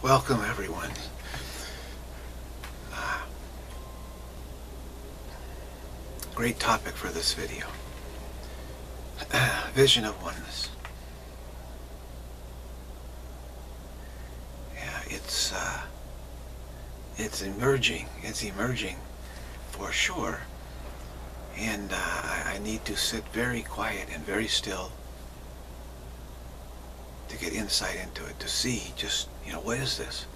Welcome everyone. Great topic for this video. Vision of oneness. Yeah, it's emerging. It's emerging for sure. And I need to sit very quiet and very still to get insight into it, to see just, what is this?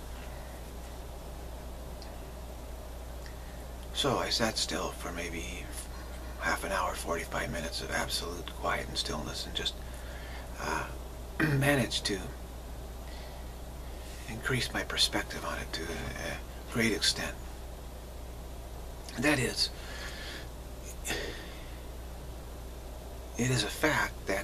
So I sat still for maybe half an hour, 45 minutes of absolute quiet and stillness, and just managed to increase my perspective on it to a great extent. And that is, it is a fact that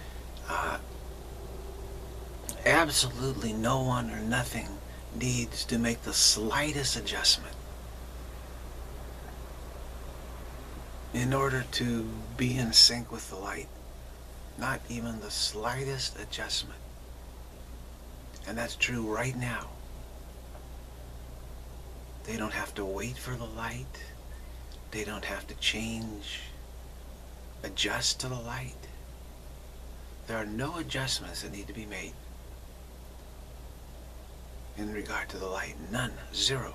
absolutely no one or nothing needs to make the slightest adjustment in order to be in sync with the light. Not even the slightest adjustment. And that's true right now. They don't have to wait for the light. They don't have to change, adjust to the light. There are no adjustments that need to be made in regard to the light. None. Zero.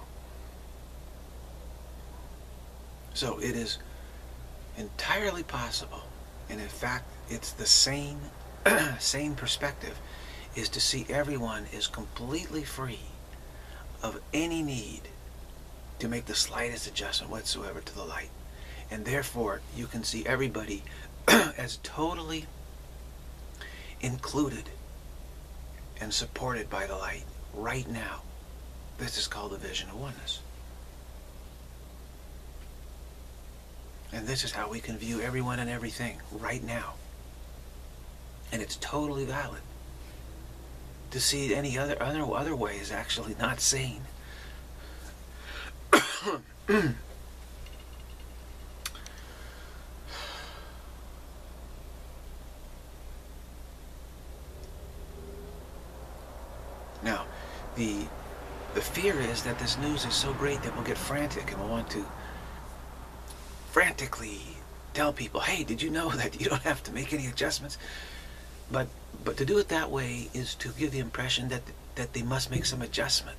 So it is entirely possible, and in fact it's the same perspective, is to see everyone is completely free of any need to make the slightest adjustment whatsoever to the light. And therefore you can see everybody as totally included and supported by the light right now. This is called the Vision of Oneness. And this is how we can view everyone and everything right now. And it's totally valid. To see it any other way is actually not sane. Now, the fear is that this news is so great that we'll get frantic and we'll want to frantically tell people, hey, did you know that you don't have to make any adjustments? But to do it that way is to give the impression that they must make some adjustment.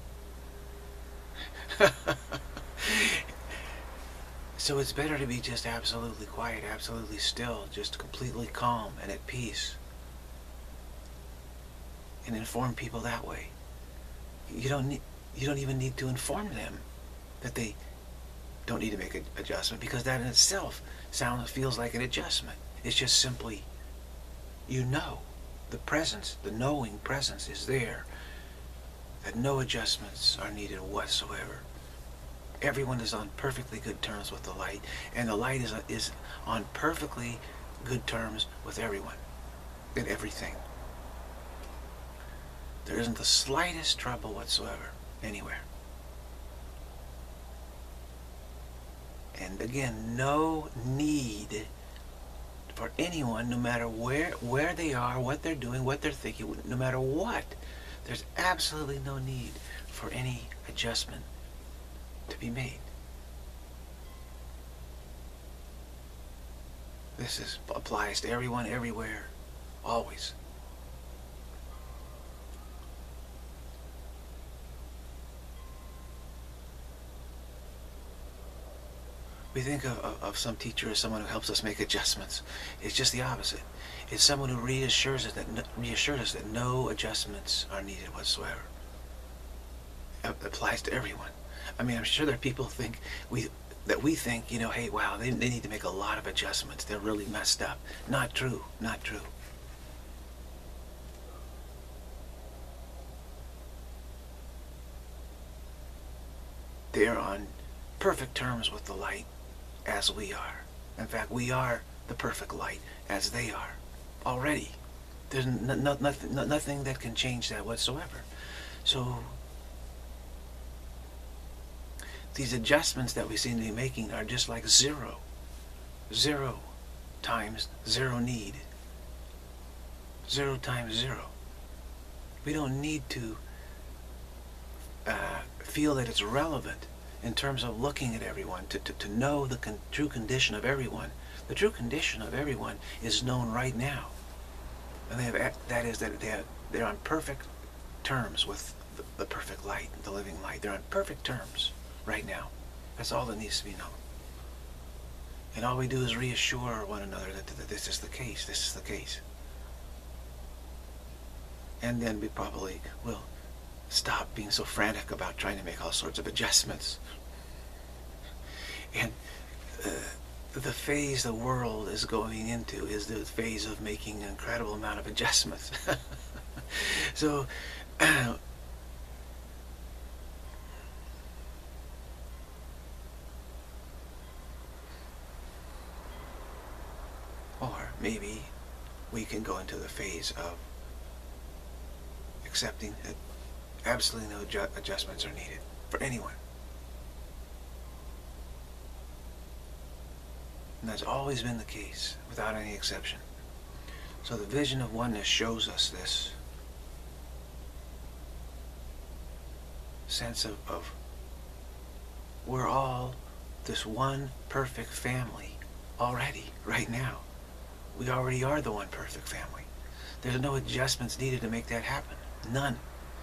So it's better to be just absolutely quiet, absolutely still, just completely calm and at peace, and inform people that way. You don't even need to inform them that they don't need to make an adjustment, because that in itself feels like an adjustment. It's just simply, the presence, the knowing presence is there, that no adjustments are needed whatsoever. Everyone is on perfectly good terms with the light, and the light is on perfectly good terms with everyone and everything. There isn't the slightest trouble whatsoever anywhere. And again, no need for anyone, no matter where they are, what they're doing, what they're thinking, no matter what, there's absolutely no need for any adjustment to be made. This applies to everyone, everywhere, always. We think of some teacher as someone who helps us make adjustments. It's just the opposite. It's someone who reassures us that no adjustments are needed whatsoever. It applies to everyone. I mean, I'm sure there are people that we think, hey, wow, they need to make a lot of adjustments. They're really messed up. Not true. Not true. They're on perfect terms with the light, as we are. In fact, we are the perfect light as they are already. There's nothing that can change that whatsoever. So these adjustments that we seem to be making are just like zero. Zero times zero need. 0 times 0. We don't need to feel that it's relevant in terms of looking at everyone, to know the true condition of everyone. The true condition of everyone is known right now. And that is that they're on perfect terms with the perfect light, the living light. They're on perfect terms right now. That's all that needs to be known. And all we do is reassure one another that this is the case, this is the case. And then we probably will stop being so frantic about trying to make all sorts of adjustments. And the phase the world is going into is the phase of making an incredible amount of adjustments. So, or maybe we can go into the phase of accepting that absolutely no adjustments are needed for anyone. And that's always been the case, without any exception. So the vision of oneness shows us this sense of we're all this one perfect family already, right now. We already are the one perfect family. There's no adjustments needed to make that happen. None.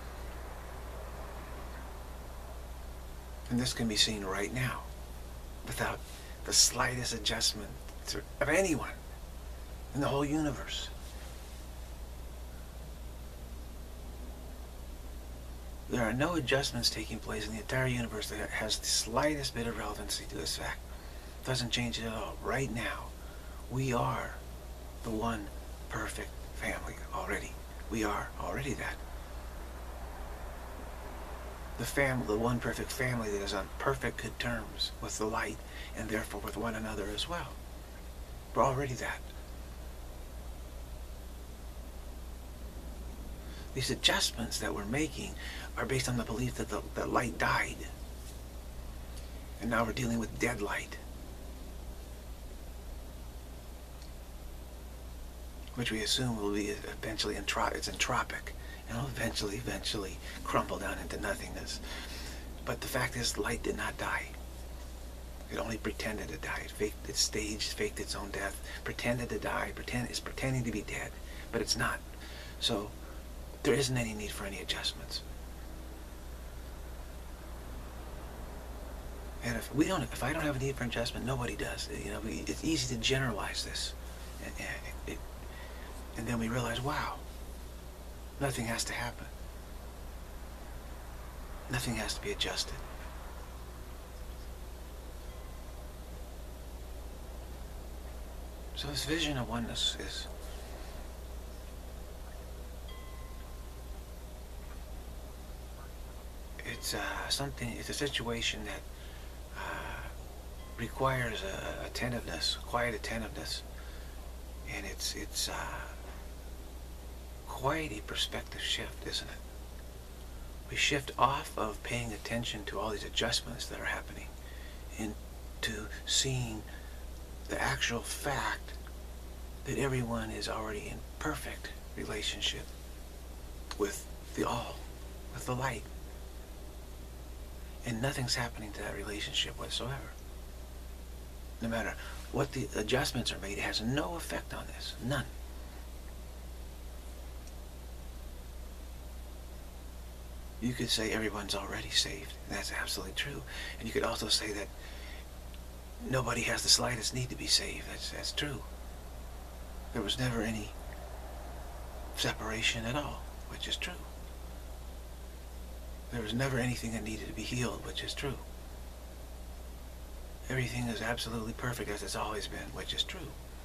And this can be seen right now, without the slightest adjustment of anyone in the whole universe. There are no adjustments taking place in the entire universe that has the slightest bit of relevancy to this fact. It doesn't change it at all. Right now, we are the one perfect family already. We are already that. The one perfect family that is on perfect good terms with the light, and therefore with one another as well. We're already that. These adjustments that we're making are based on the belief that the light died. And now we're dealing with dead light, which we assume will be eventually it's entropic, and will eventually crumble down into nothingness. But the fact is, light did not die. It only pretended to die. It staged, faked its own death, pretended to die, it's pretending to be dead, but it's not. So there isn't any need for any adjustments. And if I don't have a need for adjustment, nobody does. You know, it's easy to generalize this, and then we realize, wow, nothing has to happen. Nothing has to be adjusted. So this vision of oneness is it's a situation that requires attentiveness, quiet attentiveness, and it's quite a perspective shift, isn't it? We shift off of paying attention to all these adjustments that are happening into seeing the actual fact that everyone is already in perfect relationship with the all, with the light. And nothing's happening to that relationship whatsoever. No matter what the adjustments are made, it has no effect on this. None. You could say everyone's already saved. And that's absolutely true. And you could also say that nobody has the slightest need to be saved. That's true. There was never any separation at all, which is true. There was never anything that needed to be healed, which is true. Everything is absolutely perfect as it's always been, which is true.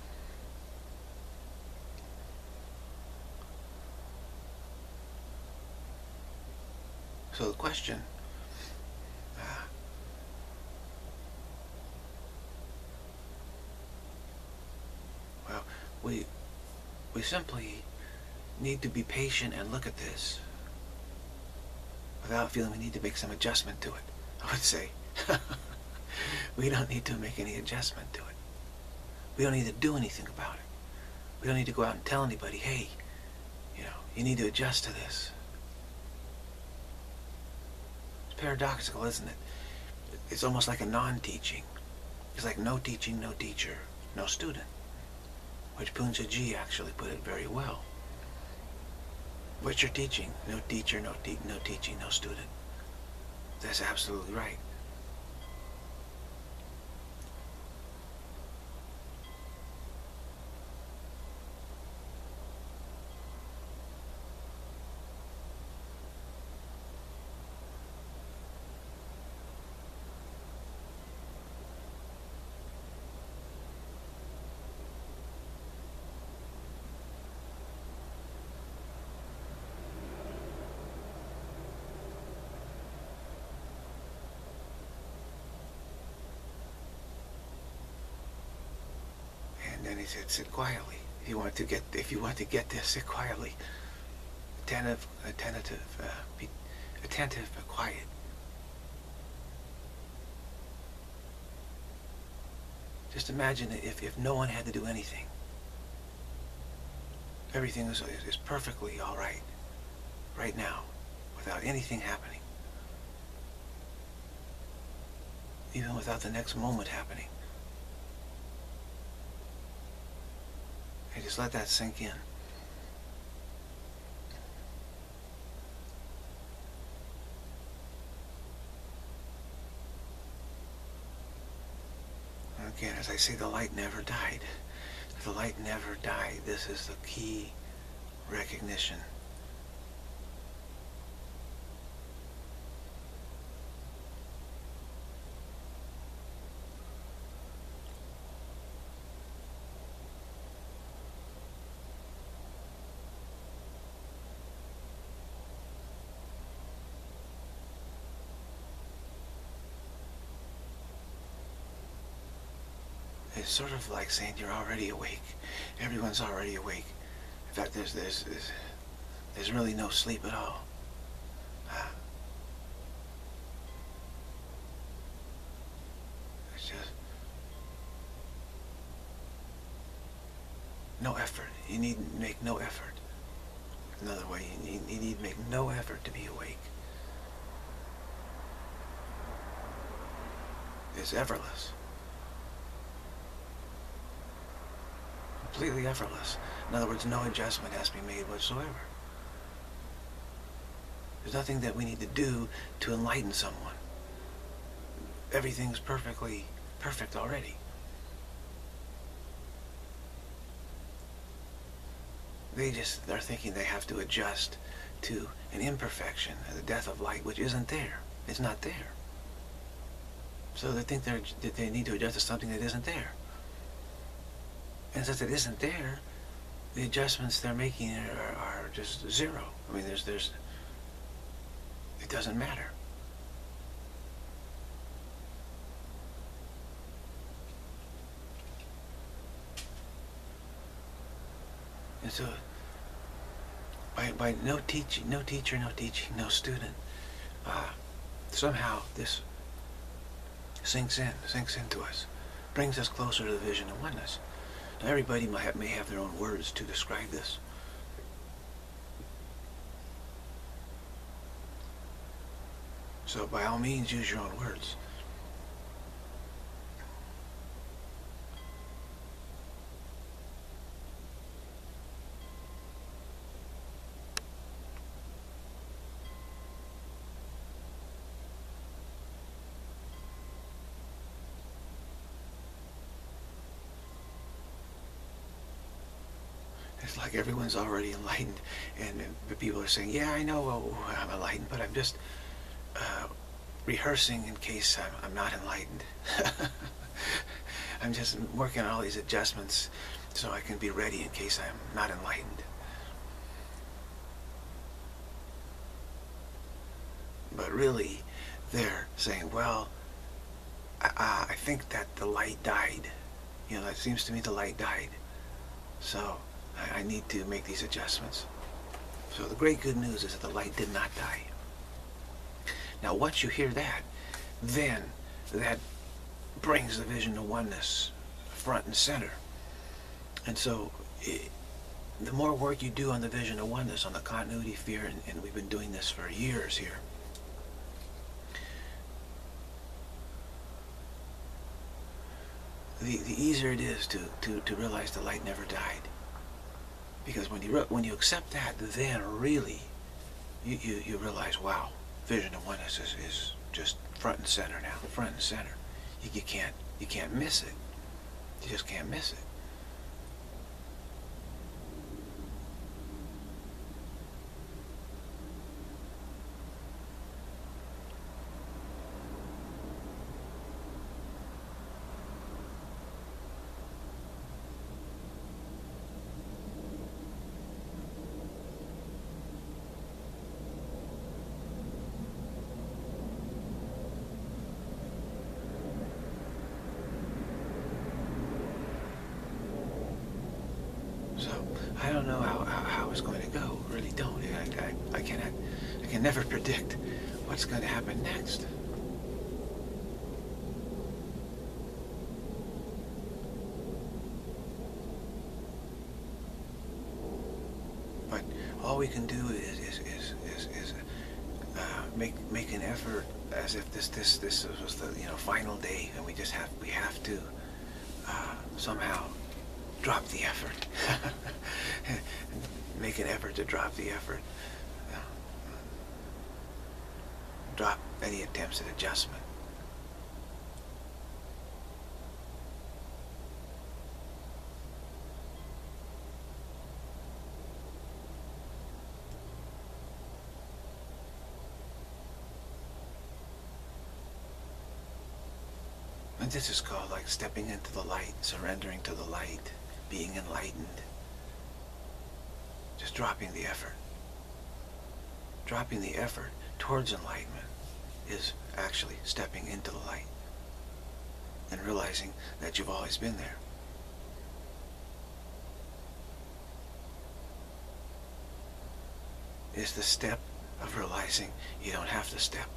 So the question, well, we simply need to be patient and look at this without feeling we need to make some adjustment to it. I would say we don't need to make any adjustment to it. We don't need to do anything about it. We don't need to go out and tell anybody, hey, you know, you need to adjust to this. paradoxical, isn't it? It's almost like a non-teaching. It's like no teaching, no teacher, no student. Which Punja Ji actually put it very well. What's your teaching? No teacher, no teaching, no student. That's absolutely right. And then he said, sit quietly. If you want to get this, sit quietly. Be attentive but quiet. Just imagine if no one had to do anything. Everything is perfectly all right now, without anything happening. Even without the next moment happening. And just let that sink in. Again, as I say, the light never died. The light never died. This is the key recognition. It's sort of like saying you're already awake. Everyone's already awake. In fact, there's really no sleep at all. It's just no effort. You need to make no effort. Another way, you need to make no effort to be awake. It's effortless. Completely effortless. In other words, no adjustment has to be made whatsoever. There's nothing that we need to do to enlighten someone. Everything's perfect already. They just are thinking they have to adjust to an imperfection, the death of light, which isn't there. It's not there. So they think that they need to adjust to something that isn't there. And since it isn't there, the adjustments they're making are just zero. I mean, it doesn't matter. And so, by no teacher, no teaching, no student, somehow this sinks into us, brings us closer to the vision of oneness. Now, everybody may have their own words to describe this. So by all means, use your own words. It's like everyone's already enlightened, and people are saying, yeah, I know I'm enlightened, but I'm just rehearsing in case I'm not enlightened. I'm just working on all these adjustments so I can be ready in case I'm not enlightened. But really, they're saying, well, I think that the light died. You know, it seems to me the light died. So I need to make these adjustments. So the great good news is that the light did not die. Now once you hear that, then that brings the vision of oneness front and center. And so the more work you do on the vision of oneness, on the continuity sphere, and we've been doing this for years here, the easier it is to realize the light never died. Because when you accept that, then really you realize, wow, Vision of Oneness is just front and center now, front and center. You can't miss it. You just can't miss it. So I don't know how it's going to go. Really don't. I can never predict what's going to happen next. But all we can do is make an effort as if this was the final day, and we have to somehow drop the effort. Make an effort to drop the effort. Drop any attempts at adjustment. And this is called like stepping into the light, surrendering to the light, being enlightened. Just dropping the effort. Dropping the effort towards enlightenment is actually stepping into the light and realizing that you've always been there. It's the step of realizing you don't have to step.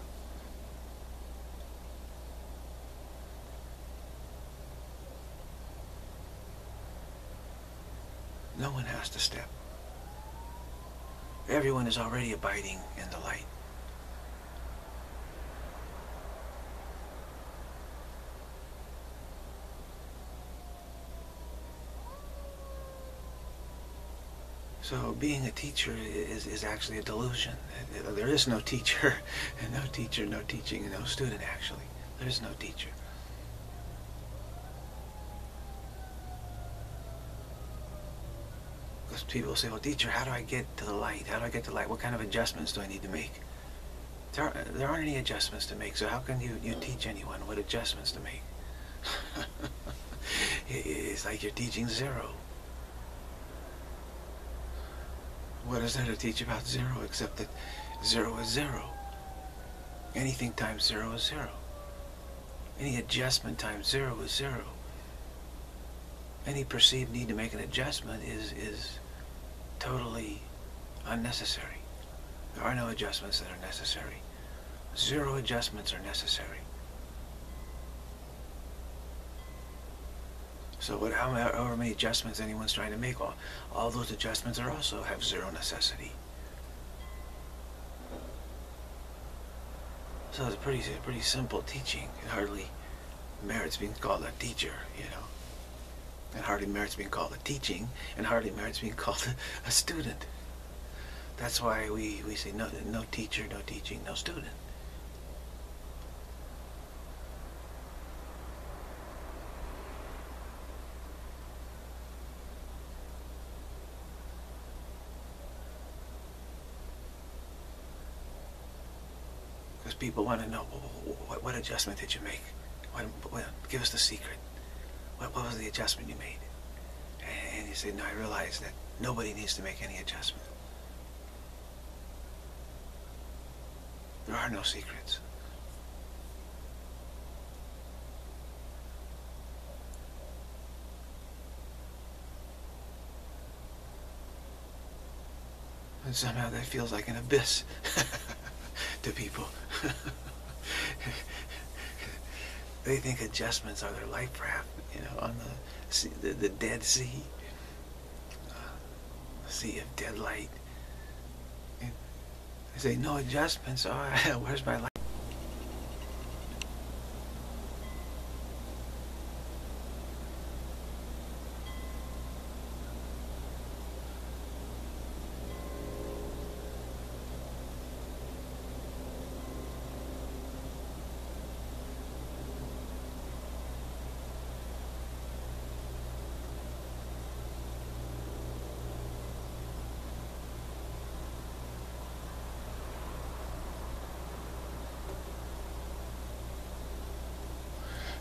No one has to step. Everyone is already abiding in the light. So being a teacher is actually a delusion. There is no teacher, and no teacher, no teaching, and no student actually. There is no teacher. Because people say, well, teacher, how do I get to the light? How do I get to the light? What kind of adjustments do I need to make? There aren't any adjustments to make, so how can you teach anyone what adjustments to make? It's like you're teaching zero. What is there to teach about zero except that zero is zero? Anything times zero is zero. Any adjustment times zero is zero. Any perceived need to make an adjustment is totally unnecessary. There are no adjustments that are necessary. Zero adjustments are necessary. So however many adjustments anyone's trying to make, all those adjustments also have zero necessity. So it's a pretty simple teaching. It hardly merits being called a teacher, It hardly merits being called a teaching, and hardly merits being called a student. That's why we say no teacher, no teaching, no student. Because people want to know, what adjustment did you make? Give us the secret. What was the adjustment you made? And you say, no, I realize that nobody needs to make any adjustment. There are no secrets. And somehow that feels like an abyss to people. They think adjustments are their life raft, on the Dead Sea, sea of dead light. And they say, no adjustments. Oh, where's my life?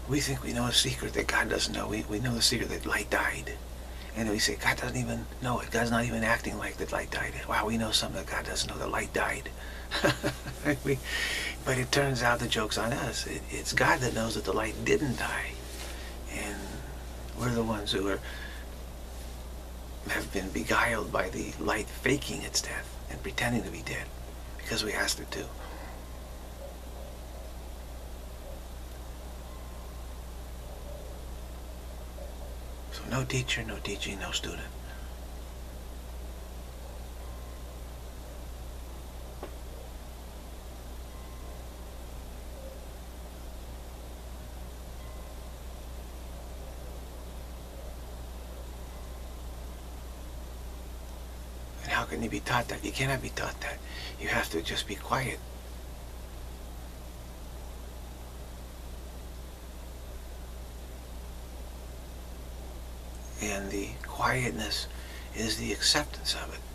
We think we know a secret that God doesn't know. We know the secret that light died. And we say, God doesn't even know it. God's not even acting like that light died. Wow, we know something that God doesn't know, that light died. But it turns out the joke's on us. It's God that knows that the light didn't die. And we're the ones who have been beguiled by the light faking its death and pretending to be dead because we asked it to. So no teacher, no teaching, no student. And how can you be taught that? You cannot be taught that. You have to just be quiet. And the quietness is the acceptance of it.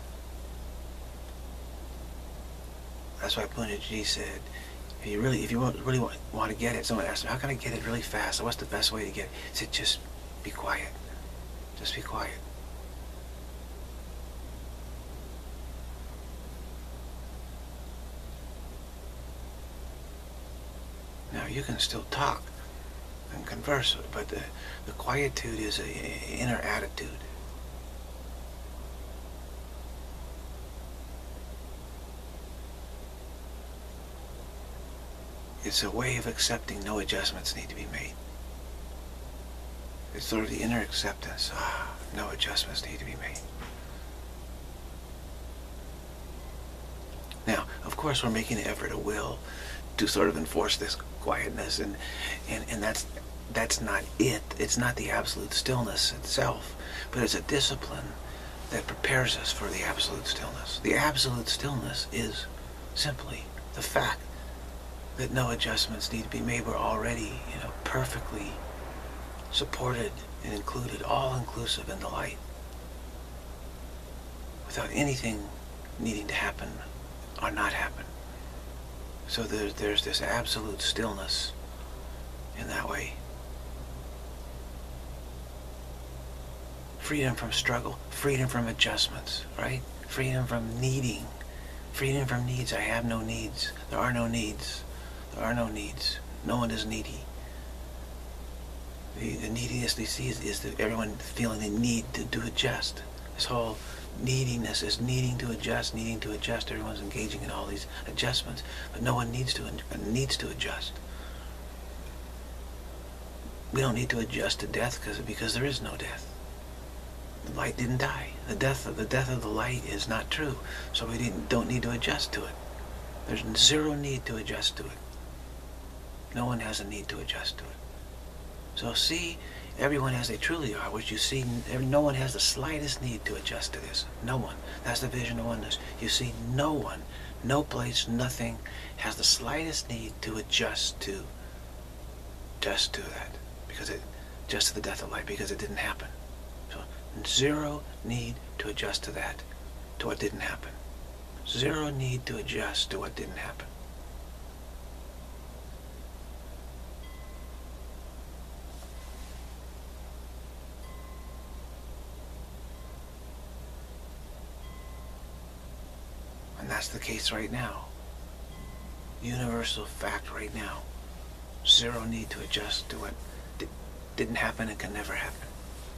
That's why Punjaji said, if you really want to get it, someone asked him, how can I get it really fast? What's the best way to get it? He said, just be quiet. Just be quiet. Now you can still talk and converse, but the quietude is an inner attitude. It's a way of accepting no adjustments need to be made. It's sort of the inner acceptance. No adjustments need to be made. Now, of course, we're making an effort of will to sort of enforce this quietness, and that's not it. It's not the absolute stillness itself, but it's a discipline that prepares us for the absolute stillness. The absolute stillness is simply the fact that no adjustments need to be made. We're already, perfectly supported and included, all-inclusive in the light, without anything needing to happen or not happen. So there's this absolute stillness in that way. Freedom from struggle, freedom from adjustments, right? Freedom from needing, freedom from needs. I have no needs. There are no needs. There are no needs. No one is needy. The neediness we see is that everyone feeling the need to adjust. This whole neediness is needing to adjust, needing to adjust. Everyone's engaging in all these adjustments, but no one needs to adjust. We don't need to adjust to death because there is no death. The light didn't die. The death of the light is not true, so we don't need to adjust to it. There's zero need to adjust to it. No one has a need to adjust to it. So see everyone as they truly are, which you see, no one has the slightest need to adjust to this. No one. That's the vision of oneness. You see no one, no place, nothing has the slightest need to adjust to that. Just to the death of light, because it didn't happen. So zero need to adjust to that, to what didn't happen. Zero need to adjust to what didn't happen. And that's the case right now. Universal fact right now. Zero need to adjust to what didn't happen and can never happen.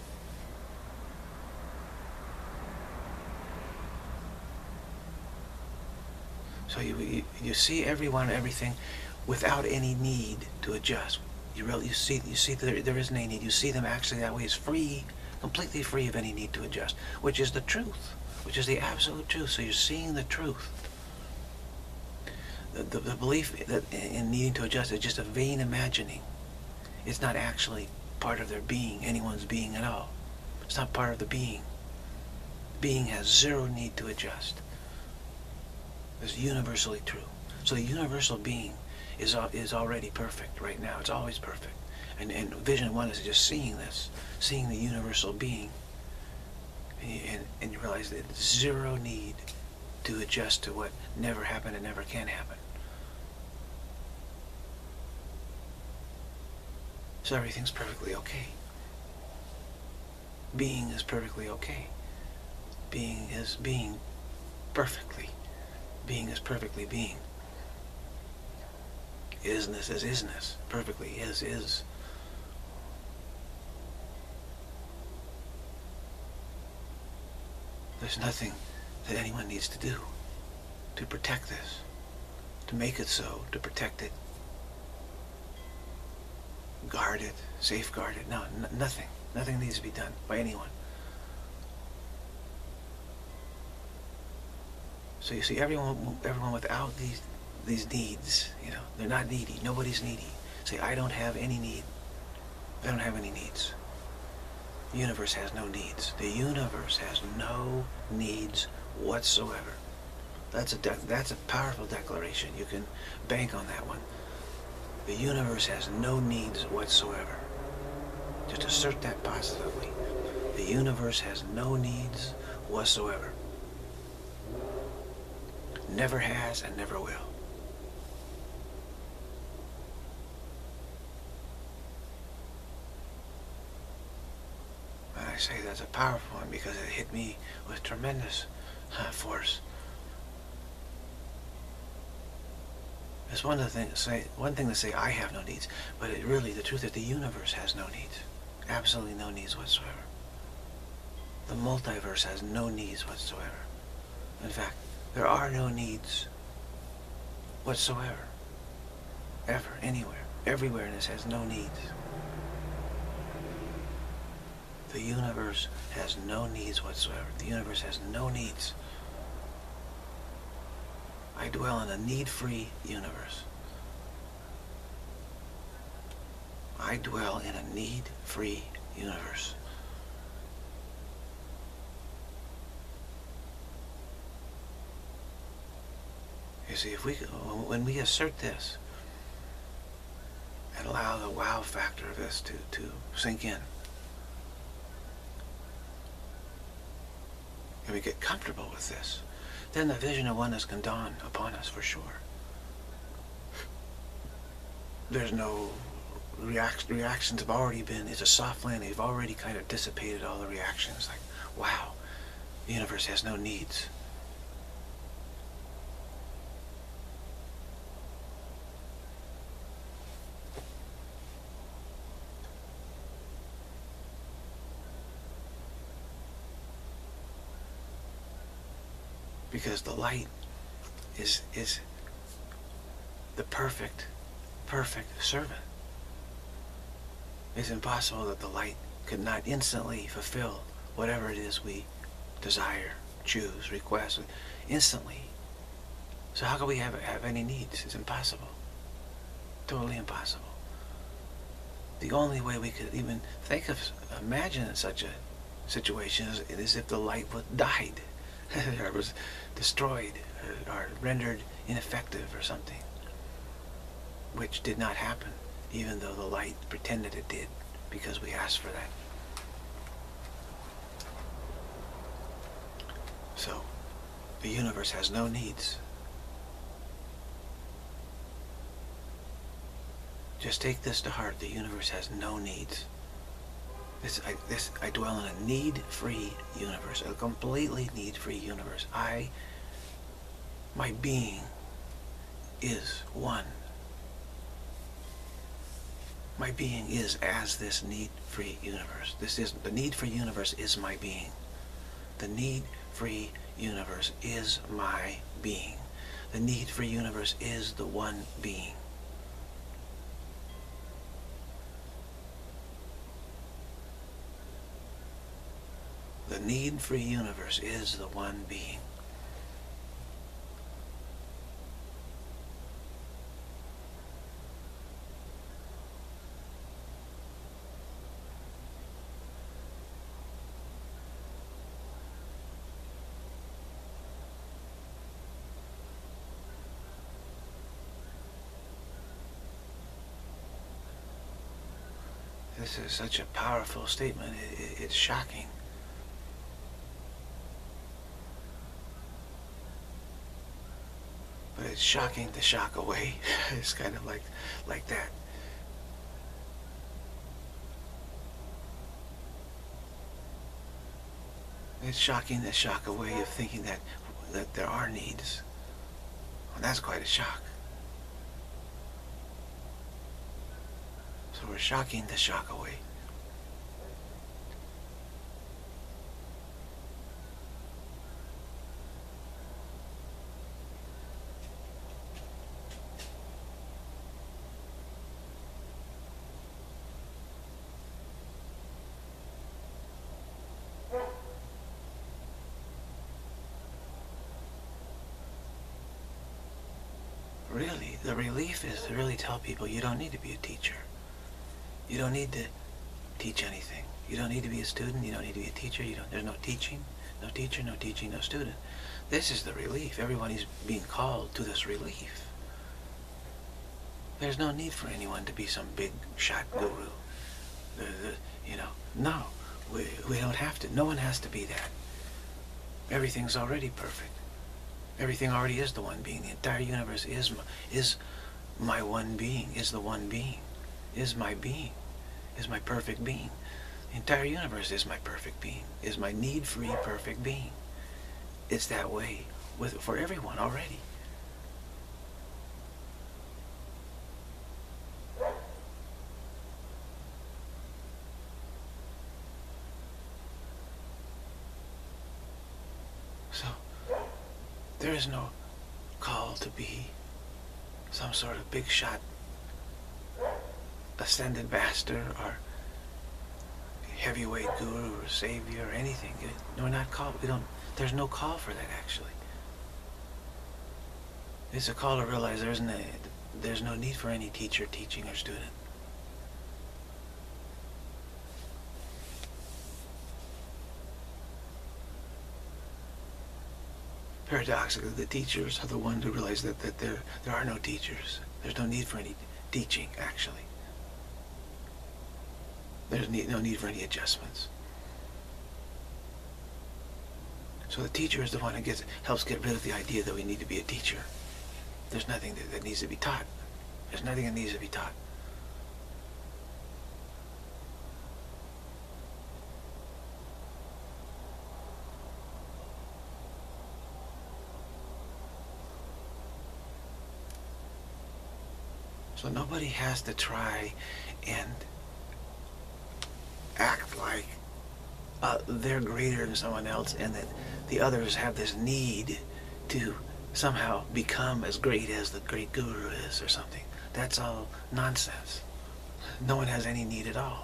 So you see everyone, everything, without any need to adjust. You see that there isn't any need. You see them actually that way as free, completely free of any need to adjust, which is the truth, which is the absolute truth. So you're seeing the truth. The belief that in needing to adjust is just a vain imagining. It's not actually part of their being, anyone's being at all. It's not part of the being. Being has zero need to adjust. It's universally true. So the universal being is already perfect right now. It's always perfect. And Vision-Of-Oneness is just seeing this, seeing the universal being. And you realize that zero need to adjust to what never happened and never can happen. So everything's perfectly okay. Being is perfectly okay. Being is being perfectly. Being is perfectly being. Isness is isness. Perfectly is. There's nothing that anyone needs to do to protect this, to make it so, to protect it, guard it, safeguard it. No, nothing. Nothing needs to be done by anyone. So you see, everyone without these needs, they're not needy. Nobody's needy. Say, I don't have any need. I don't have any needs. The universe has no needs. The universe has no needs whatsoever. That's a powerful declaration. You can bank on that one. The universe has no needs whatsoever. Just assert that positively. The universe has no needs whatsoever. Never has and never will. And I say that's a powerful one because it hit me with tremendous force. It's one thing to say I have no needs, but the truth is the universe has no needs. Absolutely no needs whatsoever. The multiverse has no needs whatsoever. In fact, there are no needs whatsoever. Ever, anywhere. Everywhereness has no needs. The universe has no needs whatsoever. The universe has no needs. I dwell in a need-free universe. I dwell in a need-free universe. You see, when we assert this and allow the wow factor of this to sink in, and we get comfortable with this, then the vision of oneness can dawn upon us for sure. There's no reactions have already been, it's a soft landing. You've already kind of dissipated all the reactions. Like, wow, the universe has no needs. Because the light is the perfect servant. It's impossible that the light could not instantly fulfill whatever it is we desire, choose, request, instantly. So how can we have any needs? It's impossible. Totally impossible. The only way we could even imagine such a situation is if the light died, or was destroyed, or rendered ineffective or something, which did not happen, even though the light pretended it did, because we asked for that. So, the universe has no needs. Just take this to heart. The universe has no needs. I dwell in a need-free universe, a completely need-free universe. My being is one. My being is as this need-free universe. The need-free universe is my being. The need-free universe is my being. The need-free universe is the one being. The need-free universe is the one being. This is such a powerful statement. It's shocking. But it's shocking to shock away. It's kind of like that. It's shocking, the shock away of thinking that there are needs. And that's quite a shock. So we're shocking the shock away. Really, the relief is to really tell people you don't need to be a teacher. You don't need to teach anything. You don't need to be a student. You don't need to be a teacher. There's no teaching, no teacher, no teaching, no student. This is the relief. Everyone is being called to this relief. There's no need for anyone to be some big shot guru. No, we don't have to. No one has to be that. Everything's already perfect. Everything already is the one being. The entire universe is my one being, is the one being, is my being, is my perfect being. The entire universe is my perfect being, is my need-free perfect being. It's that way for everyone already. So there is no call to be some sort of big shot ascended master or heavyweight guru or savior or anything. We're not called. There's no call for that, actually. It's a call to realize there's no need for any teacher, teaching, or student. Paradoxically, the teachers are the ones who realize that there are no teachers. There's no need for any teaching, actually. There's no need for any adjustments. So the teacher is the one who helps get rid of the idea that we need to be a teacher. There's nothing that needs to be taught. There's nothing that needs to be taught. So nobody has to try and act like they're greater than someone else and that the others have this need to somehow become as great as the great guru is or something. That's all nonsense. No one has any need at all.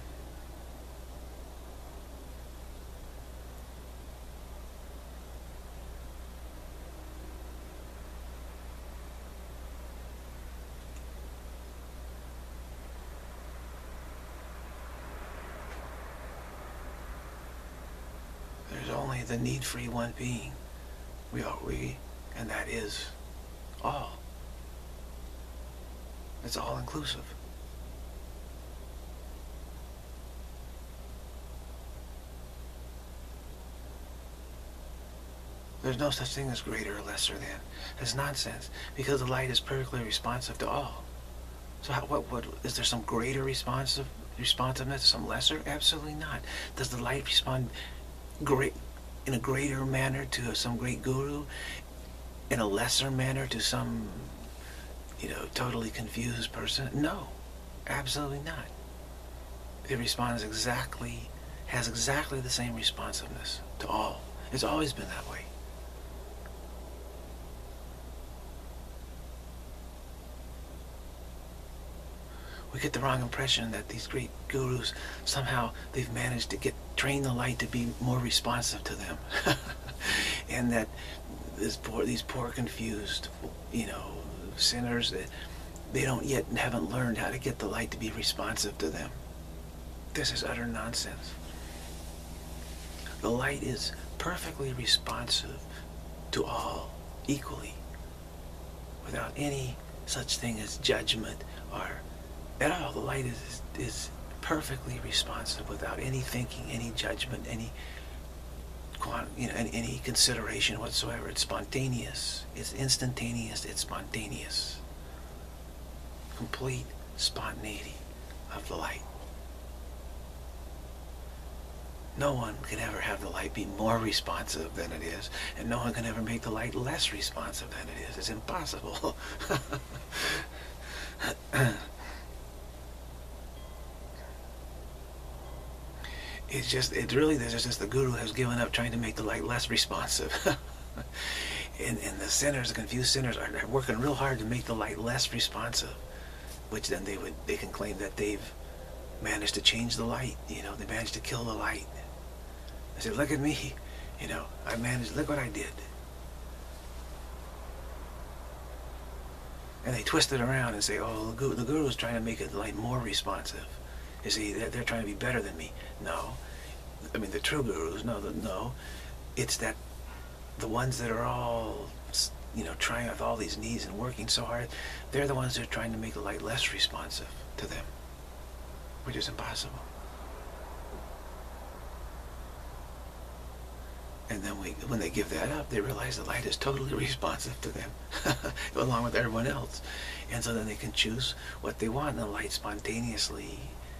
Only the need-free one being. We, and that is all. It's all-inclusive. There's no such thing as greater or lesser than. It's nonsense, because the light is perfectly responsive to all. So what is there some greater responsiveness, some lesser? Absolutely not. Does the light respond in a greater manner to some great guru, in a lesser manner to some, totally confused person? No, absolutely not. It responds has exactly the same responsiveness to all. It's always been that way. We get the wrong impression that these great gurus, somehow they've managed to train the light to be more responsive to them. And that these poor confused, sinners, that they haven't learned how to get the light to be responsive to them. This is utter nonsense. The light is perfectly responsive to all equally, without any such thing as judgment or at all. The light is perfectly responsive without any thinking, any judgment, any consideration whatsoever. It's spontaneous. It's instantaneous. It's spontaneous. Complete spontaneity of the light. No one can ever have the light be more responsive than it is, and no one can ever make the light less responsive than it is. It's impossible. There's just the guru has given up trying to make the light less responsive. and the sinners, the confused sinners, are working real hard to make the light less responsive, which then they can claim that they've managed to change the light. They managed to kill the light. They say, look at me, I managed, look what I did. And they twist it around and say, oh, the guru is trying to make the light more responsive. You see, they're trying to be better than me. No. I mean, the true gurus, no. It's that the ones that are all, trying with all these needs and working so hard, they're the ones that are trying to make the light less responsive to them, which is impossible. And then when they give that up, they realize the light is totally responsive to them, along with everyone else. And so then they can choose what they want, and the light spontaneously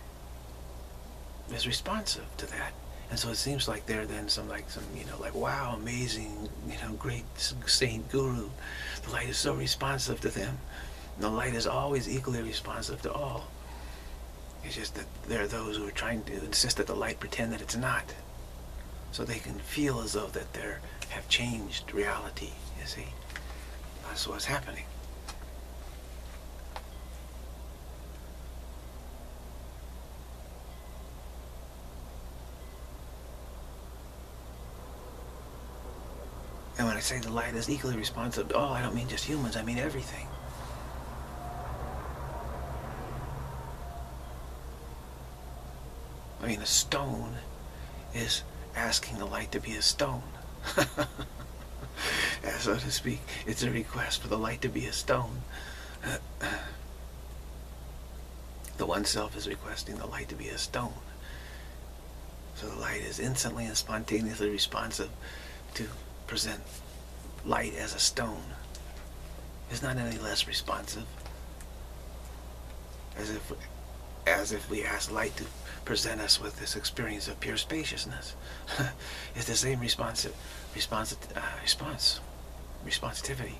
is responsive to that. And so it seems like they're then wow, amazing, great saint guru. The light is so responsive to them. And the light is always equally responsive to all. It's just that there are those who are trying to insist that the light pretend that it's not, so they can feel as though that they have changed reality, you see. That's what's happening. And when I say the light is equally responsive to all, I don't mean just humans, I mean everything. I mean, a stone is asking the light to be a stone. So to speak, it's a request for the light to be a stone. The one self is requesting the light to be a stone. So the light is instantly and spontaneously responsive to present light as a stone. It's not any less responsive, as if we ask light to present us with this experience of pure spaciousness. It's the same responsivity.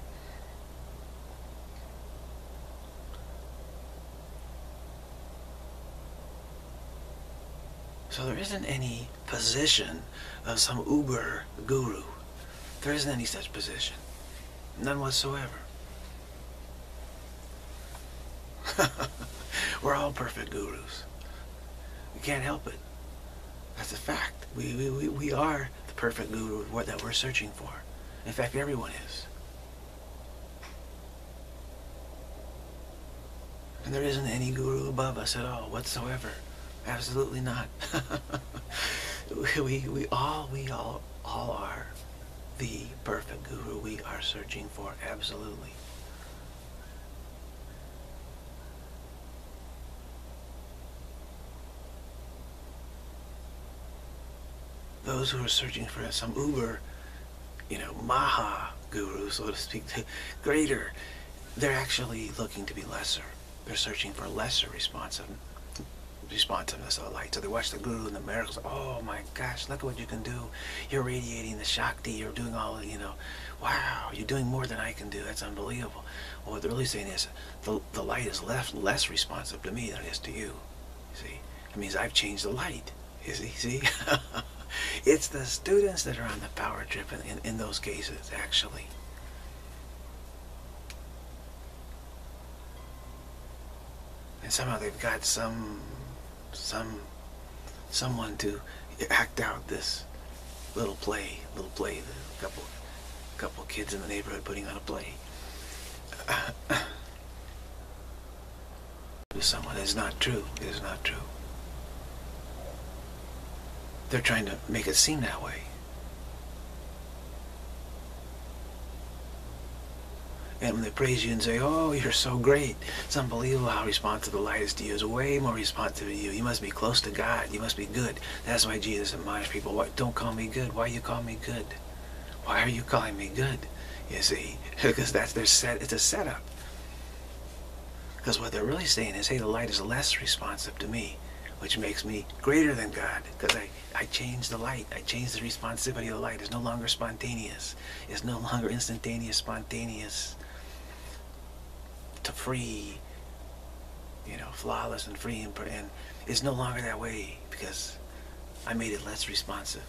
So there isn't any position of some uber guru. There isn't any such position. None whatsoever. We're all perfect gurus. We can't help it. That's a fact. We are the perfect guru that we're searching for. In fact, everyone is. And there isn't any guru above us at all whatsoever. Absolutely not. we all are the perfect guru we are searching for. Absolutely. Those who are searching for some uber, maha guru, so to speak, greater, they're actually looking to be lesser. They're searching for lesser responsiveness of the light. So they watch the guru and the miracles. Oh my gosh, look at what you can do. You're radiating the Shakti. You're doing all, wow, you're doing more than I can do. That's unbelievable. Well, what they're really saying is the light is less responsive to me than it is to you. See? It means I've changed the light. You see? It's the students that are on the power trip in those cases, actually. And somehow they've got someone to act out this little play, a couple kids in the neighborhood putting on a play. With someone. It's not true. It is not true. They're trying to make it seem that way. And when they praise you and say, oh, you're so great, it's unbelievable how responsive the light is to you. It's way more responsive to you. You must be close to God. You must be good. That's why Jesus admonished people, don't call me good. Why you call me good? Why are you calling me good? You see, because it's a setup. Because what they're really saying is, hey, the light is less responsive to me. which makes me greater than God, because I changed the light. I changed the responsibility of the light. It's no longer spontaneous. It's no longer instantaneous, spontaneous, to free, flawless and free, and it's no longer that way because I made it less responsive.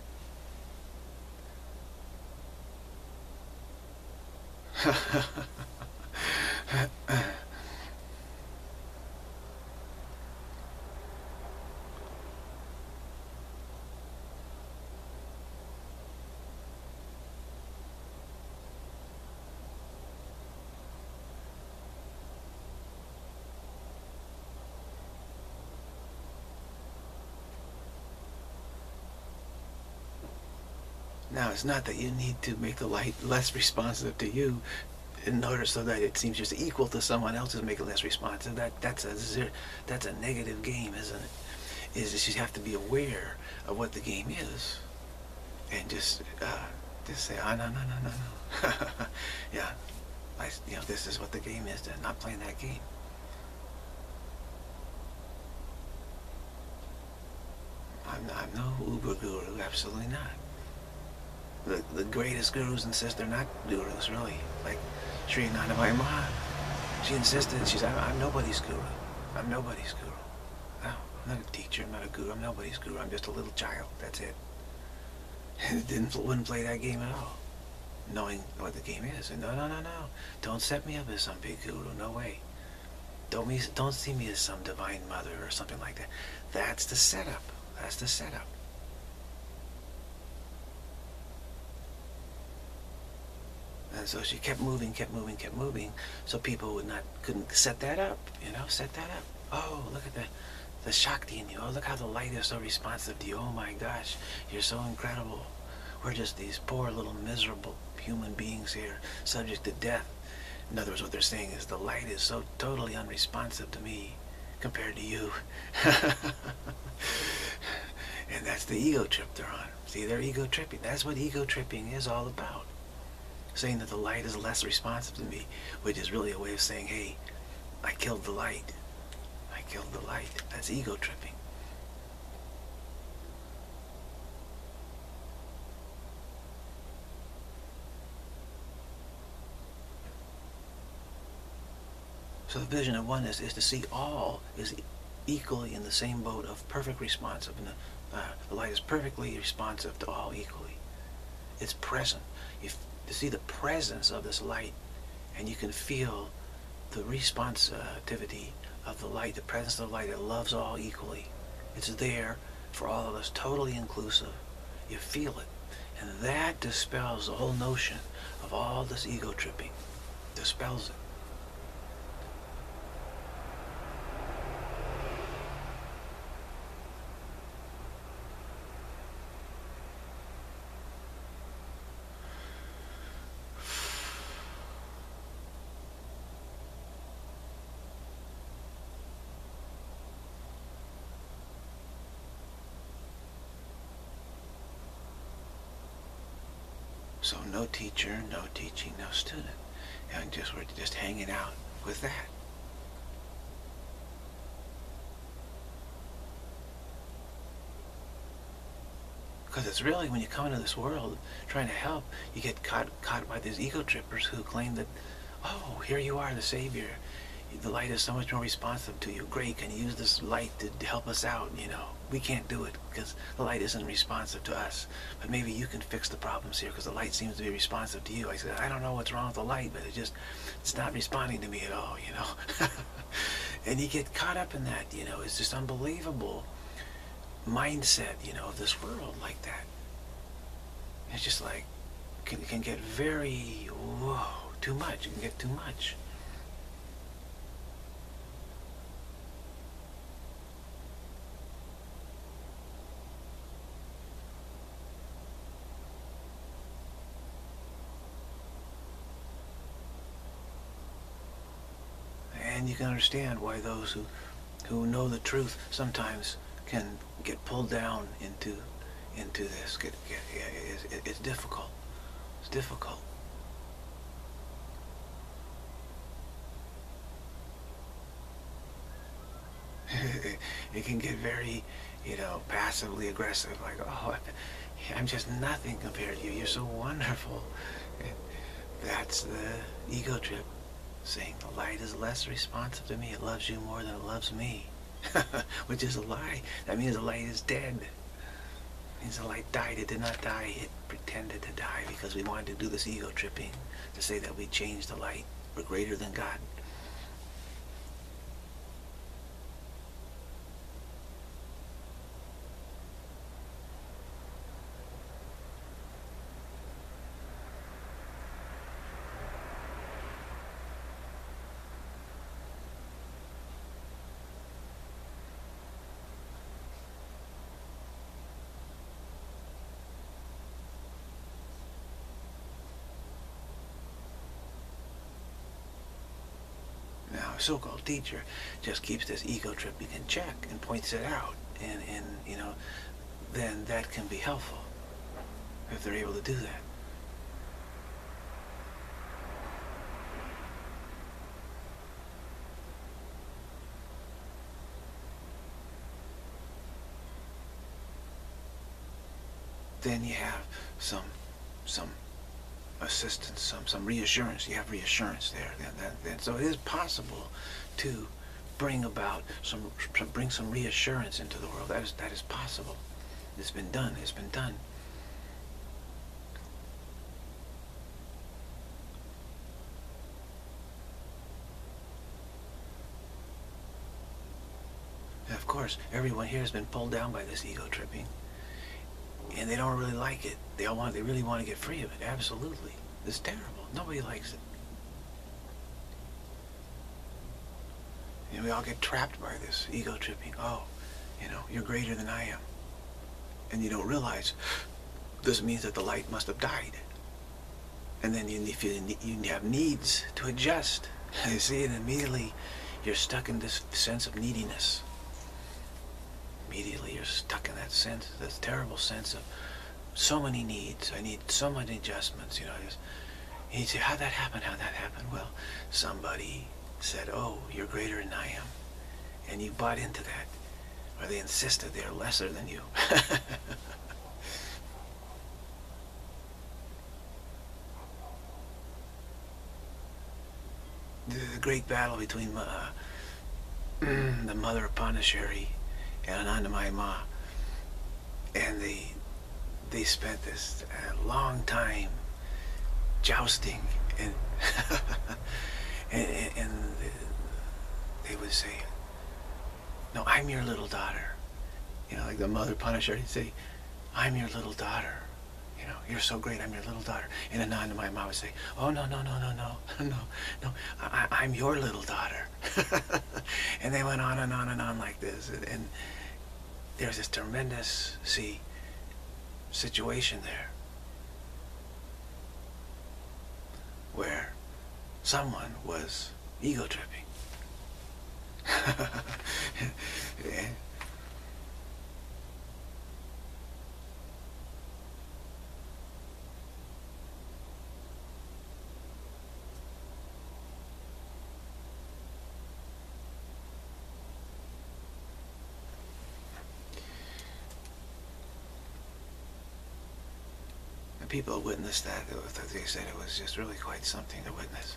Now, it's not that you need to make the light less responsive to you in order so that it seems just equal to someone else who's making it less responsive. That's a negative game, isn't it? Is that you have to be aware of what the game is, and just say, oh, no, no, no, no, no. Yeah, this is what the game is. Then not playing that game. I'm no uber guru, absolutely not. The greatest gurus insist they're not gurus, really. Like Sri Anandamayi Maha, she insisted, she said, I'm nobody's guru. I'm nobody's guru. No, I'm not a teacher, I'm not a guru, I'm nobody's guru. I'm just a little child, that's it. And wouldn't play that game at all, knowing what the game is. And no, no, no, no. Don't set me up as some big guru, no way. Don't see me as some divine mother or something like that. That's the setup. That's the setup. And so she kept moving, kept moving, kept moving, so people couldn't set that up, set that up. Oh, look at the Shakti in you. Oh, look how the light is so responsive to you. Oh my gosh, you're so incredible. We're just these poor little miserable human beings here, subject to death. In other words, what they're saying is the light is so totally unresponsive to me compared to you. And that's the ego trip they're on. See, they're ego tripping. That's what ego tripping is all about. Saying that the light is less responsive to me, which is really a way of saying, hey, I killed the light. I killed the light. That's ego tripping. So the vision of oneness is to see all is equally in the same boat of perfect responsiveness. The light is perfectly responsive to all equally. It's present. To see the presence of this light, and you can feel the responsivity of the light, the presence of the light that loves all equally. It's there for all of us, totally inclusive. You feel it. And that dispels the whole notion of all this ego tripping. Dispels it. So no teacher, no teaching, no student. And we're just hanging out with that. Because it's really, when you come into this world trying to help, you get caught by these ego trippers who claim that, oh, here you are, the Savior. The light is so much more responsive to you. Great, can you use this light to help us out? We can't do it because the light isn't responsive to us. But maybe you can fix the problems here because the light seems to be responsive to you. I said, I don't know what's wrong with the light, but it's not responding to me at all, And you get caught up in that, it's just unbelievable mindset, of this world like that. It's just like, can get very, whoa, too much. It can get too much. And you can understand why those who know the truth sometimes can get pulled down into this. It's difficult. It's difficult. It can get very, passively aggressive, like, oh, I'm just nothing compared to you. You're so wonderful. And that's the ego trip, saying the light is less responsive to me. It loves you more than it loves me, which is a lie. That means the light is dead. It means the light died. It did not die. It pretended to die because we wanted to do this ego tripping to say that we changed the light. We're greater than God. Now, a so-called teacher just keeps this ego tripping in check and points it out, and then that can be helpful if they're able to do that. Then you have some assistance, some reassurance. You have reassurance there. Then so it is possible to bring about bring some reassurance into the world. That is possible. It's been done. It's been done. And of course, everyone here has been pulled down by this ego tripping, and they don't really like it. They really want to get free of it. Absolutely. It's terrible. Nobody likes it. And we all get trapped by this ego tripping. Oh, you're greater than I am. And you don't realize this means that the light must have died. And then you have needs to adjust. You see, and immediately you're stuck in this sense of neediness. Immediately you're stuck in that sense, this terrible sense of so many needs. I need so many adjustments. You say, how'd that happen? How'd that happen? Well, somebody said, oh, you're greater than I am. And you bought into that. Or they insisted they're lesser than you. The great battle between the mother of Pondicherry and Anandamayi Ma, and they spent this long time jousting, and and they would say, no, I'm your little daughter. Like the mother Pondicherry would say, I'm your little daughter. You're so great, I'm your little daughter. And Anandamayi Ma would say, oh, no, I'm your little daughter. And they went on and on and on like this. And there's this tremendous, situation there where someone was ego tripping. Yeah. People witnessed that. They said it was just really quite something to witness.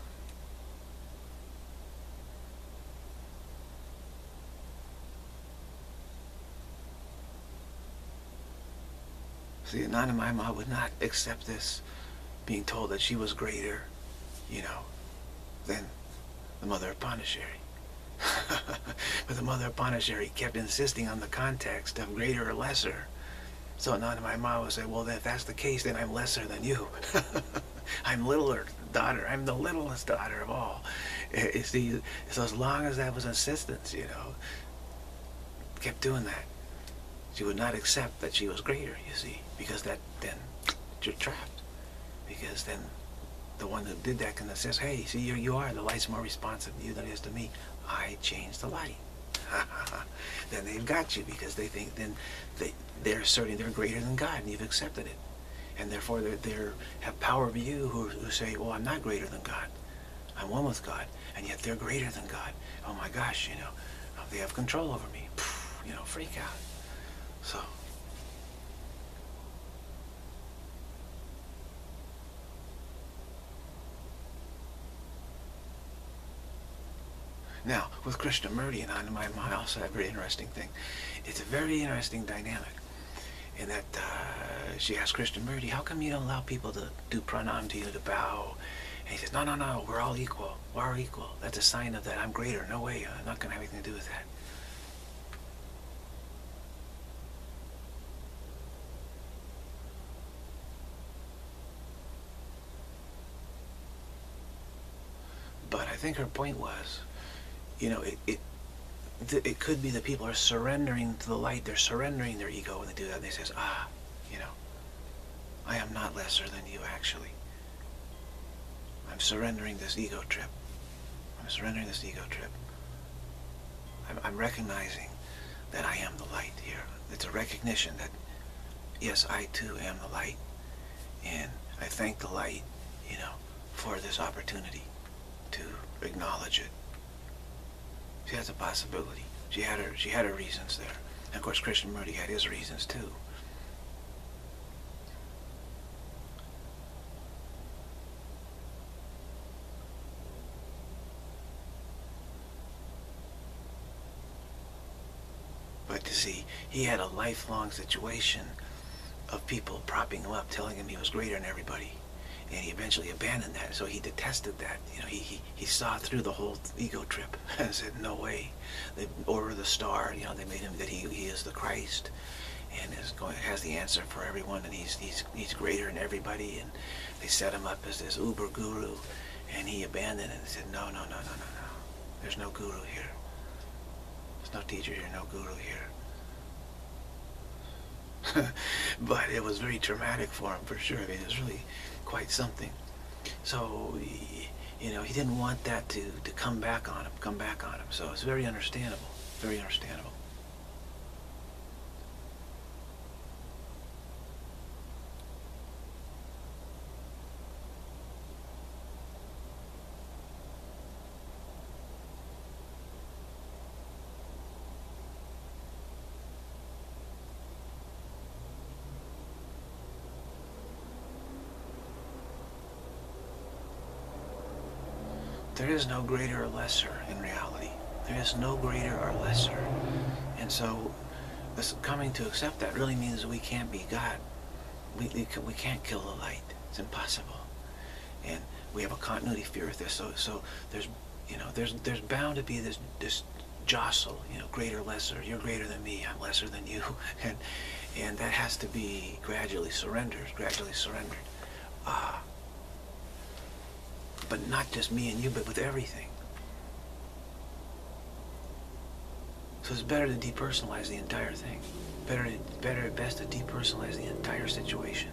See, Anandamayi Ma would not accept this, being told that she was greater, than the mother of Pondicherry. But the mother of Pondicherry kept insisting on the context of greater or lesser. So Anandamayi Ma would say, well, if that's the case, then I'm lesser than you. I'm littler daughter. I'm the littlest daughter of all. You see, so as long as that was insistence, kept doing that. She would not accept that she was greater, you see, because then you're trapped. Because then the one who did that can say, hey, see, you are. The light's more responsive to you than it is to me. I changed the light. Then they've got you, because they think then they're asserting they're greater than God, and you've accepted it. And therefore they have power of you who say, well, I'm not greater than God. I'm one with God, and yet they're greater than God. Oh my gosh, they have control over me. You know, freak out. So now, with Krishnamurti and Anandamayi Ma, I also have a very interesting thing. It's a very interesting dynamic in that she asked Krishnamurti, how come you don't allow people to do pranam to you, to bow? And he says, no, no, no, we're all equal. We're all equal. That's a sign of that I'm greater. No way. I'm not going to have anything to do with that. But I think her point was, you know, it could be that people are surrendering to the light. They're surrendering their ego when they do that. And they say, you know, I am not lesser than you, actually. I'm surrendering this ego trip. I'm surrendering this ego trip. I'm recognizing that I am the light here. It's a recognition that, yes, I too am the light. And I thank the light, you know, for this opportunity to acknowledge it. See, that's a possibility. She had her reasons there. And of course, Krishnamurti had his reasons too. But you see, he had a lifelong situation of people propping him up, telling him he was greater than everybody. And he eventually abandoned that, so he detested that. You know, he saw through the whole ego trip and said, no way. The Order of the Star, you know, they made him that he is the Christ and has the answer for everyone, and he's greater than everybody, and they set him up as this uber guru, and he abandoned it and said, no, no, no, no, no, no. There's no guru here. There's no teacher here, no guru here. But it was very traumatic for him, for sure. I mean, it was really quite something. So, you know, he didn't want that to come back on him, So it's very understandable, very understandable. There is no greater or lesser in reality. There is no greater or lesser. And so this coming to accept that really means we can't be God. We can't kill the light. It's impossible. And we have a continuity fear with this. So there's, you know, there's bound to be this jostle, you know, greater, lesser. You're greater than me. I'm lesser than you. And that has to be gradually surrendered. But not just me and you, but with everything. So it's better to depersonalize the entire thing. Better at best to depersonalize the entire situation.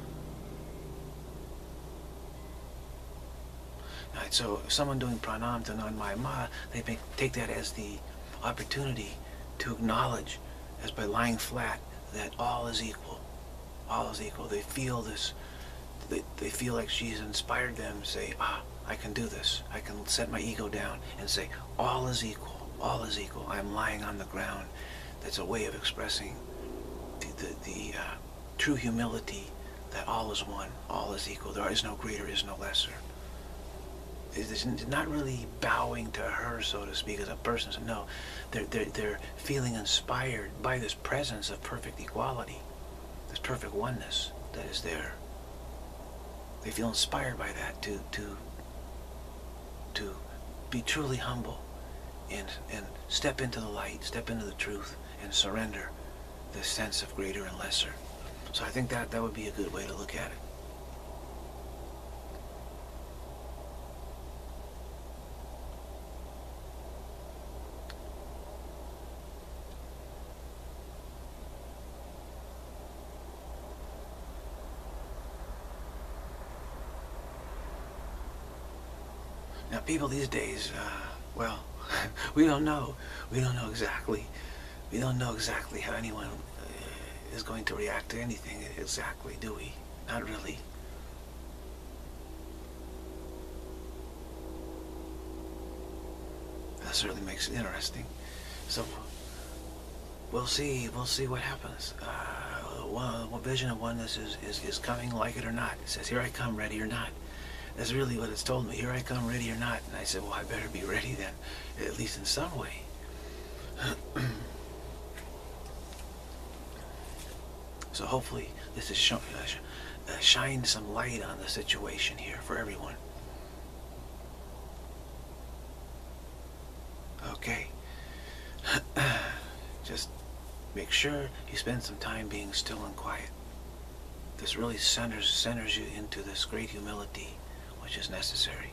All right, so someone doing pranam to Anandamayi Ma, they take that as the opportunity to acknowledge, as by lying flat, that all is equal. All is equal. They feel this. They feel like she's inspired them to say, I can do this. I can set my ego down and say, all is equal. All is equal. I'm lying on the ground. That's a way of expressing the true humility that all is one, all is equal. There is no greater, there is no lesser. It's not really bowing to her, so to speak, as a person. So no, they're feeling inspired by this presence of perfect equality, this perfect oneness that is there. They feel inspired by that to be truly humble and step into the light, step into the truth, and surrender this sense of greater and lesser. So I think that would be a good way to look at it. Now, people these days, well, we don't know. We don't know exactly. We don't know exactly how anyone is going to react to anything exactly, do we? Not really. That certainly makes it interesting. So we'll see what happens. Vision of Oneness is coming, like it or not. It says, here I come, ready or not. That's really what it's told me. Here I come, ready or not. And I said, well, I better be ready then, at least in some way. So hopefully this is shine some light on the situation here for everyone. Okay. Just make sure you spend some time being still and quiet. This really centers you into this great humility, which is necessary.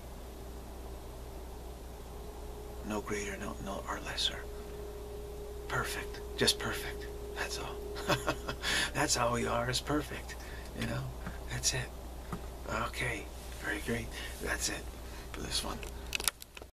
No greater, no or lesser. Perfect. Just perfect. That's all. That's how we are, is perfect. You know? That's it. Okay. Very great. That's it for this one.